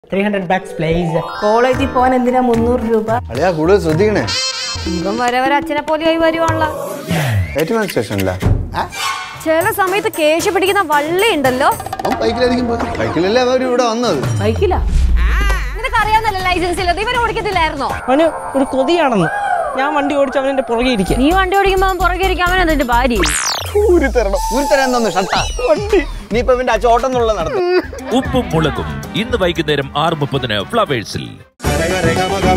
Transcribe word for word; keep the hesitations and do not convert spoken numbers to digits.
three hundred bucks please. കോളേജിൽ പോകാൻ എന്തിനാ മുന്നൂറ് രൂപ? അളിയാ കൂടുതൽ ശ്രദ്ധിക്കണേ. ഇവൻ വരെ വരെ അച്ഛനെ പോലെയായി വരുവാണല്ലോ. ഏറ്റവും സ്റ്റേഷനില്ല. ചില സമയത്ത് കേശ പിടിക്കുന്ന വള്ളി ഉണ്ടല്ലോ. ബൈക്കിലായിരിക്കും പോയി. ബൈക്കിലല്ലേ അവർ ഇവിടെ വന്നത്. ബൈക്കിലാ? നിനക്ക് അറിയാവുന്നല്ലോ ലൈസൻസ് ഇല്ലാതെ ഇവൻ ഓടിക്കത്തില്ലായിരുന്നോ? അവന് ഒരു കൊതിയാണെന്ന്. ഞാൻ വണ്ടി ഓടിച്ച് അവനെ പുറകെ ഇരിക്കുക. നീ വണ്ടി ഓടിക്കുമ്പോ അവൻ പുറകെ ഇരിക്കാൻ അവൻ എന്റെ ഭാര്യ. ഉപ്പും മുളകും ഇന്ന് വൈകുന്നേരം ആറ് മുപ്പതിന് ഫ്ലവേഴ്സിൽ.